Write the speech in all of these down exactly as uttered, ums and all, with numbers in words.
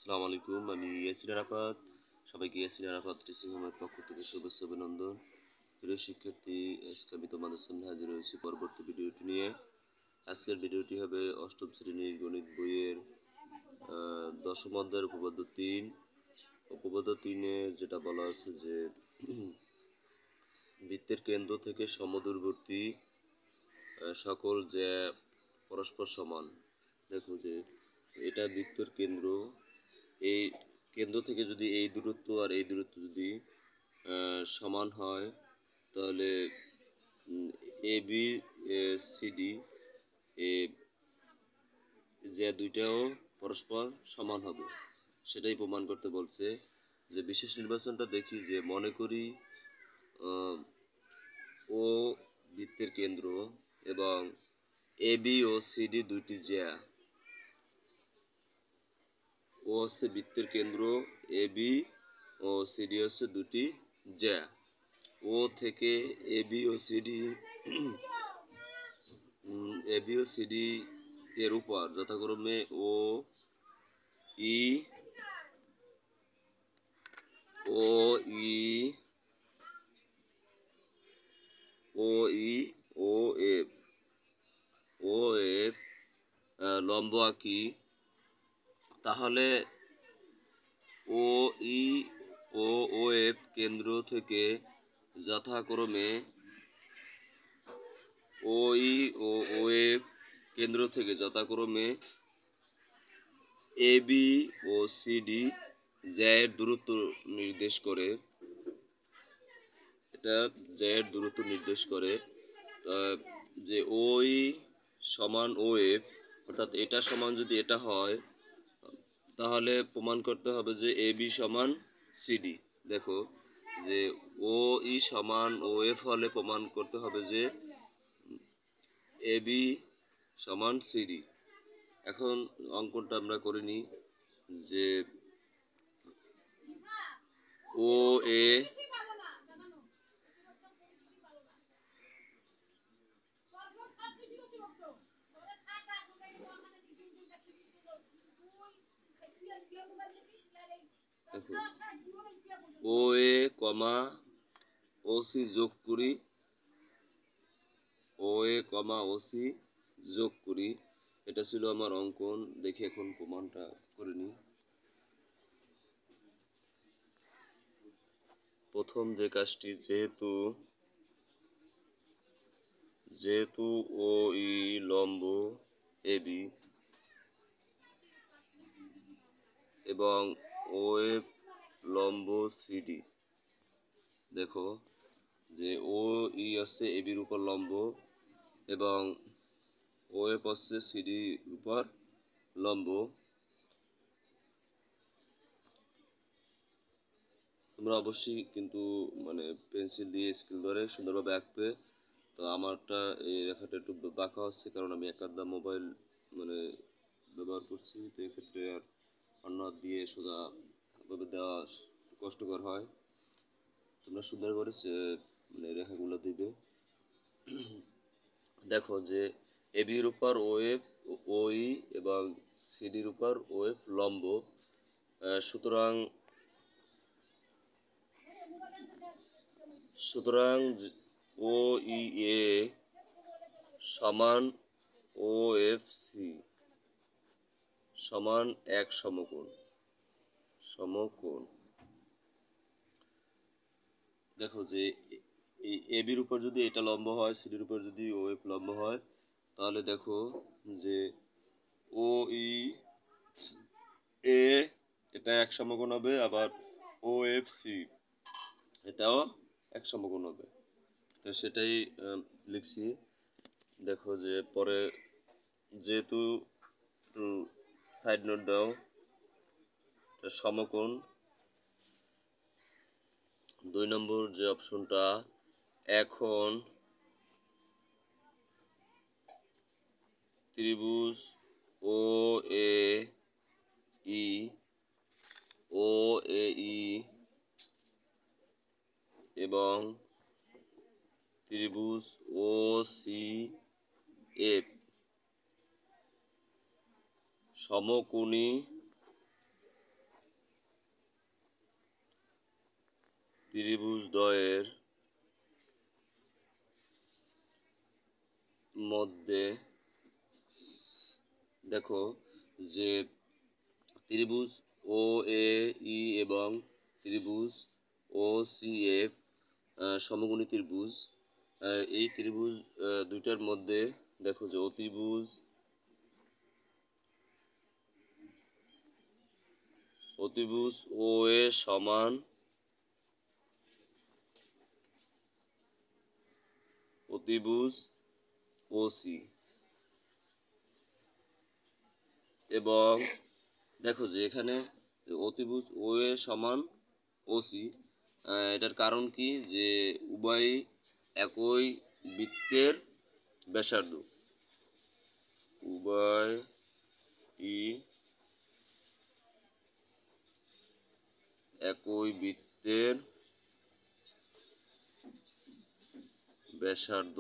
আসসালামু আলাইকুম। আমি ইয়াসিন আরাফাত। সবাইকে ইয়াসিন আরাফাত টিচিং হোমের পক্ষ থেকে শুভেচ্ছা অভিনন্দন। প্রিয় শিক্ষার্থী, আজকে আমি তোমাদের সামনে হাজির হয়েছি পরবর্তী ভিডিওটি নিয়ে। আজকের ভিডিওটি হবে অষ্টম শ্রেণীর গণিত বইয়ের আহ, দশম অধ্যায়ের উপপাদ্য তিন। উপপাদ্য তিনে যেটা বলা আছে যে বৃত্তের কেন্দ্র থেকে সমদূরবর্তী আহ, সকল যে পরস্পর সমান। দেখো যে এটা বৃত্তের কেন্দ্র, এই কেন্দ্র থেকে যদি এই দূরত্ব আর এই দূরত্ব যদি সমান হয় তাহলে এ বি সিডি এ যে দুইটাও পরস্পর সমান হবে, সেটাই প্রমাণ করতে বলছে। যে বিশেষ নির্বাচনটা দেখি, যে মনে করি ও বৃত্তের কেন্দ্র এবং এ বি ও সিডি দুইটি জ্যা। ও হচ্ছে বৃত্তের কেন্দ্র, এ বি ও সিডি হচ্ছে দুটি জ্যা। ও থেকে এ বি ও সিডি এ বি ও সিডি এর উপর যথাক্রমে ও ই ও ই ও ই ও এফ ও এফ লম্ব আঁকি, তাহলে ও ই ও ও এফ কেন্দ্র থেকে যথাক্রমে ও ই ও ও এফ কেন্দ্র থেকে যথাক্রমে এ বি ও সিডি জ্যায়ের দূরত্ব নির্দেশ করে। এটা জ্যায়ের দূরত্ব নির্দেশ করে যে ও ই সমান ও এফ, অর্থাৎ এটা সমান যদি এটা হয় তাহলে প্রমাণ করতে হবে যে এ বি সমান সিডি। দেখো যে ও ই সমান ও এফ হলে প্রমাণ করতে হবে যে এ বি সমান সিডি। এখন অঙ্কনটা আমরা করে নিই। যে ও এ ও এ কমা ও সি যোগ করি, ও এ কমা ও সি যোগ করি। এটা ছিল আমার অঙ্কন। দেখি এখন প্রমাণটা করে নিই। প্রথম যে কাজটি, যেহেতু যেহেতু ও ই লম্ব এ বি এবং ও এফ লম্ব সিডি, দেখো যে ও ই হচ্ছে এ বির উপর লম্ব এবং ও এফ হচ্ছে সিডির উপর লম্ব। তোমরা অবশ্যই কিন্তু মানে পেন্সিল দিয়ে স্কেল ধরে সুন্দরভাবে আঁকবে। তো আমারটা এই রেখাটা একটু বাঁকা হচ্ছে, কারণ আমি এক আধা মোবাইল মানে ব্যবহার করছি, তো এক্ষেত্রে আর অন্য হাত দিয়ে সোজাভাবে দেওয়া কষ্টকর হয়। তোমরা সুন্দর করে মানে রেখাগুলো দিবে। দেখো যে এ বির উপর ও এফ ও ই এবং সিডির উপর ও এফ লম্ব, সুতরাং সুতরাং ও ই এ সমান ও এফ সি সমান এক সমকোণ সমকোণ দেখো যে এই এ বির উপর যদি এটা লম্ব হয়, সিডির উপর যদি ও এফ লম্ব হয়, তাহলে দেখো যে ও ই এ এটা এক সমকোণ হবে, আবার ও এফ সি এটাও এক সমকোণ হবে। তো সেটাই লিখছি। দেখো যে পরে যেহেতু সাইড নোট দাও, সমকোণ দুই নম্বর যে অপশনটা, এখন ত্রিভুজ ও এ ই ও এ ই এবং ত্রিভুজ ও সি এফ সমকোণী ত্রিভুজদ্বয়ের মধ্যে দেখো যে ত্রিভুজ ও এ ই এবং ত্রিভুজ ও সি এফ সমকোণী ত্রিভুজ। এই ত্রিভুজ দুইটার মধ্যে দেখো যে অতিভুজ অতিভুজ ও এ সমান অতিভুজ ও সি, এবং দেখো যে এখানে অতিভুজ ও এ সমান ও সি, এটার কারণ কি যে উভয়ই একই বৃত্তের ব্যাসার্ধ, উভয়ই একই বৃত্তের ব্যাসার্ধ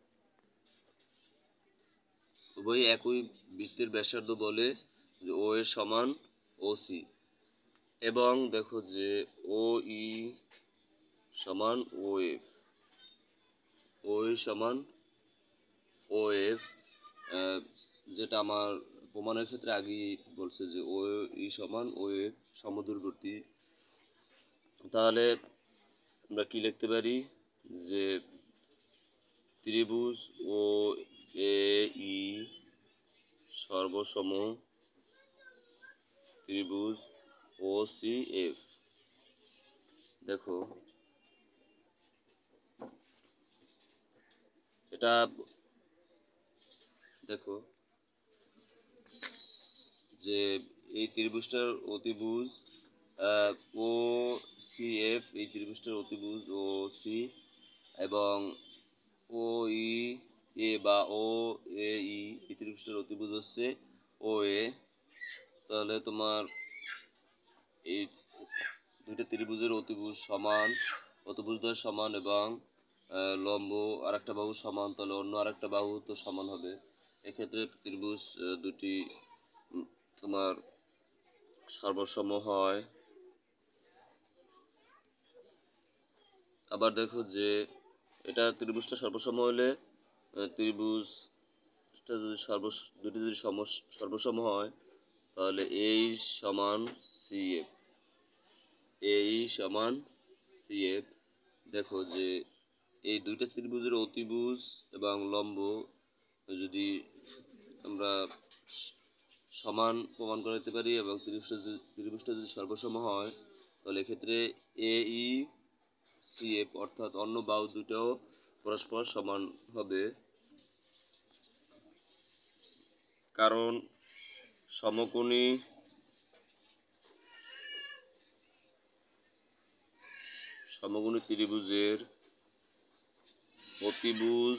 উভয়ই একই বৃত্তের ব্যাসার্ধ বলে যে ও এর সমান ও সি, এবং দেখো যে ও ই সমান ও এফ, ও ই সমান ও এফ, যেটা আমার প্রমাণের ক্ষেত্রে আগেই বলছে যে ও ই সমান ও এফ সমদূরবর্তী। তাহলে আমরা কি লিখতে পারি যে ত্রিভুজ ও এ ই সর্বসম ত্রিভুজ ও সি এফ। দেখো এটা দেখো যে এই ত্রিভুজটার অতিভুজ ও সি এফ, এই ত্রিভুজটার অতিভুজ ও সি, এবং ও ই এ বা ও এ ই এই ত্রিভুজটার অতিভুজ হচ্ছে ও এ। তাহলে তোমার এই দুইটা ত্রিভুজের অতিভুজ সমান, অতিভুজদ্বয় সমান, এবং লম্ব আর একটা বাহু সমান, তাহলে অন্য আর একটা বাহু তো সমান হবে। এক্ষেত্রে ত্রিভুজ দুটি তোমার সর্বসম হয়। আবার দেখো যে এটা ত্রিভুজটা সর্বসম হলে ত্রিভুজটা যদি সর্ব দুটি যদি সর্বসম হয় তাহলে এই সমান সি এফ, এই সমান সি এফ। দেখো যে এই দুইটা ত্রিভুজের অতিভুজ এবং লম্ব যদি আমরা সমান প্রমাণ করাতে পারি এবং ত্রিভুজটা যদি ত্রিভুজটা যদি সর্বসম হয় তাহলে এক্ষেত্রে এ ই সি এফ অর্থাৎ অন্য বাহু দুটাও পরস্পর সমান হবে, কারণ সমকোণী সমকোণী ত্রিভুজের অতিভুজ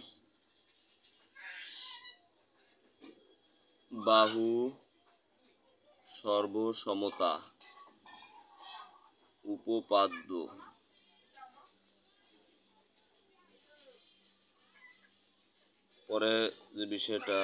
বাহু সর্বসমতা উপপাদ্য। পরে যে বিষয়টা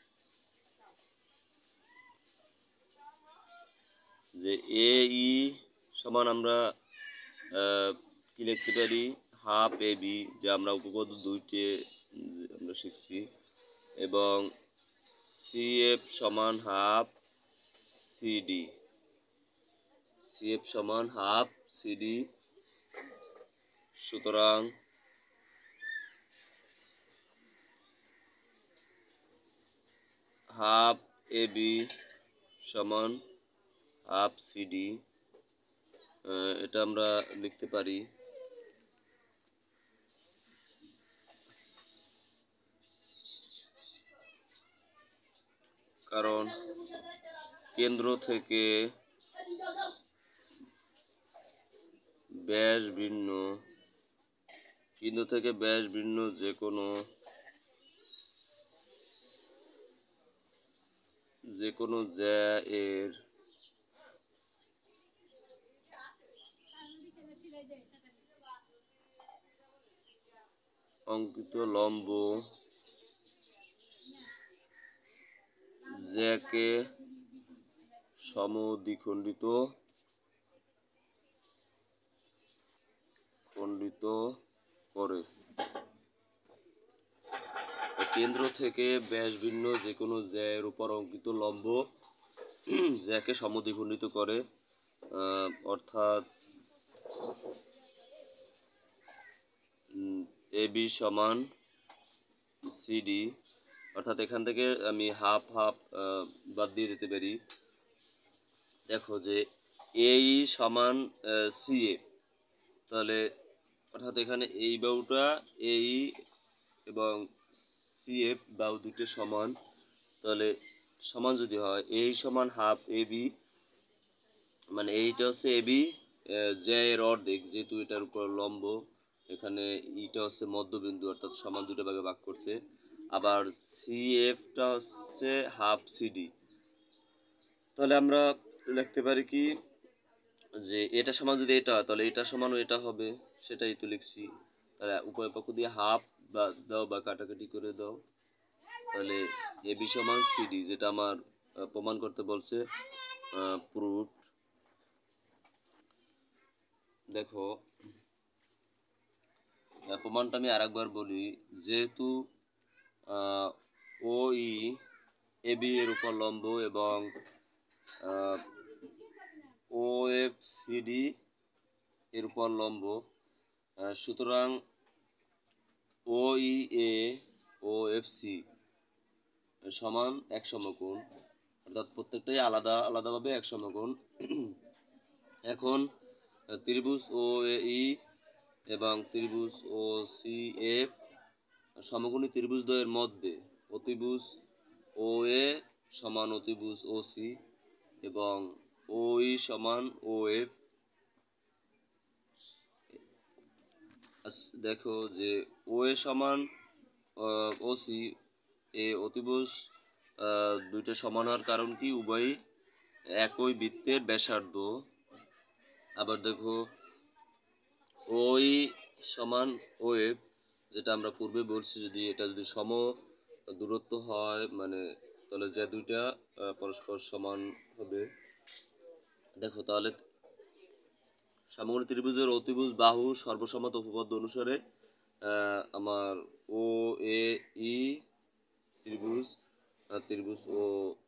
যে এ ই সমান আমরা কি লিখতে পারি হাফ এ বি, যা আমরা উপপাদ্য দুইটি আমরা শিখছি, এবং সি এফ সমান হাফ সিডি, সি এফ সমান হাফ সিডি। সুতরাং হাফ এ বি সমান হাফ সিডি, এটা আমরা লিখতে পারি। কারণ কেন্দ্র থেকে ব্যাস ভিন্ন, কেন্দ্র থেকে ব্যাস ভিন্ন যে কোনো যে কোনো জ্যা এর অঙ্কিত লম্ব জ্যাকে সমদ্বিখণ্ডিত থেকে ব্যাস ভিন্ন যে কোনো জ্যায়ের উপর অঙ্কিত লম্ব জ্যাকে সমদ্বিখণ্ডিত করে, অর্থাৎ এ বি সমান সিডি, অর্থাৎ এখান থেকে আমি হাফ হাফ বাদ দিয়ে দিতে পারি। দেখো যে এই সমান সি এ, তাহলে অর্থাৎ এখানে এই বাহুটা এই এবং সি এফ বাহু দুটো সমান, তাহলে সমান যদি হয় এই সমান হাফ এ বি, মানে এইটা হচ্ছে এ বি জে এর অর্ধেক, যেহেতু এটার উপর লম্ব, এখানে ইটা হচ্ছে মধ্যবিন্দু, অর্থাৎ সমান দুটো ভাগে ভাগ করছে। আবার সি এফটা হচ্ছে হাফ সিডি, তাহলে আমরা লিখতে পারি কি যে এটা সমান যদি এটা হয় তাহলে এটা সমানও এটা হবে, সেটাই তো লিখছি। তাহলে উভয় পক্ষ দিয়ে হাফ বা দাও বা কাটাকাটি করে দাও, তাহলে এ বি সমান সিডি, যেটা আমার প্রমাণ করতে বলছে, প্রুফ। দেখো প্রমাণটা আমি আরেকবার বলি, যেহেতু ও ই এ বি এর উপর লম্ব এবং ও এফ সিডি এর উপর লম্ব, সুতরাং ও ই এ ও এফ সি সমান এক সমকোণ, অর্থাৎ প্রত্যেকটাই আলাদা আলাদাভাবে এক সমকোণ। এখন ত্রিভুজ ও এ ই এবং ত্রিভুজ ও সি এফ সমকোণী ত্রিভুজদ্বয়ের মধ্যে অতিভুজ ও এ সমান অতিভুজ ও সি এবং ও ই সমান ও এফ। দেখো যে ও এ সমান ও সি, এ অতিভুজ দুইটা সমান হওয়ার কারণ কি, উভয়ই একই বৃত্তের ব্যাসার্ধ। আবার দেখো ও ই সমান ও এফ, যেটা আমরা পূর্বে বলছি, যদি এটা যদি সম দূরত্ব হয় মানে তাহলে যে দুইটা পরস্পর সমান হবে। দেখো তাহলে সমকোণী ত্রিভুজের অতিভুজ বাহু সর্বসম্মত উপপাদ্য অনুসারে আমার ও এ ই ত্রিভুজ ত্রিভুজ ও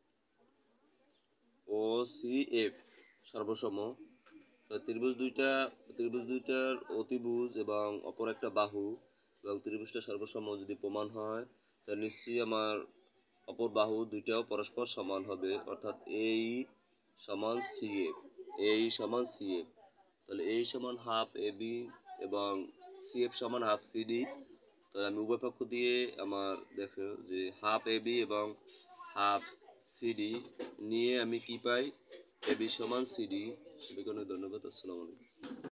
ও সি এফ সর্বসম, ত্রিভুজ দুইটা ত্রিভুজ দুইটার অতিভুজ এবং অপর একটা বাহু এবং ত্রিভুজটা সর্বসম যদি প্রমাণ হয়, তাহলে নিশ্চয়ই আমার অপর বাহু দুইটাও পরস্পর সমান হবে, অর্থাৎ এই সমান সি এফ, এই সমান সি এফ। তাহলে এই সমান হাফ এ বি এবং সি এফ সমান হাফ সিডি। তাহলে আমি উভয় পক্ষ দিয়ে আমার দেখো যে হাফ এ বি এবং হাফ সিডি নিয়ে আমি কি পাই, এ বি সমান সিডি। সবাইকে অনেক ধন্যবাদ। আসসালামু আলাইকুম।